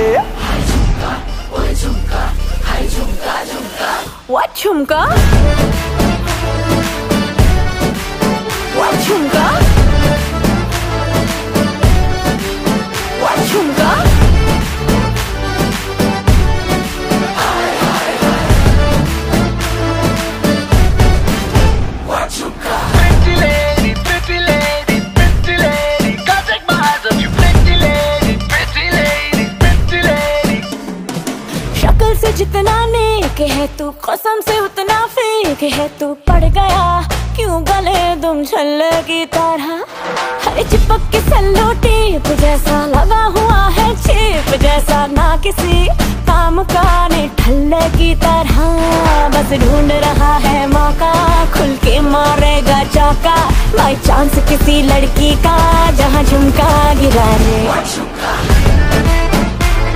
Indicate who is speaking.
Speaker 1: What झुमका? What झुमका? What झुमका?
Speaker 2: Pretty lady, pretty lady, pretty lady, can't take my eyes off you. Pretty lady, pretty lady, pretty lady.
Speaker 1: शक्ल से जितना नेक है तू, कसम से उतना फेक है तू। पड़ गया क्यों गले तुम छल्ले की तरह, हरे चिपक के सेलो टेप जैसा लगा हुआ है चेप जैसा, ना किसी काम का ने ठल्ले की तरह। बस ढूंढ रहा है मौका, खुल के मारेगा चौका, बाई चांस किसी लड़की का जहाँ झुमका गिरा रे।